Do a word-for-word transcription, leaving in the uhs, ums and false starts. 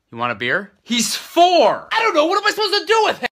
You want a beer? He's four! I don't know, what am I supposed to do with him?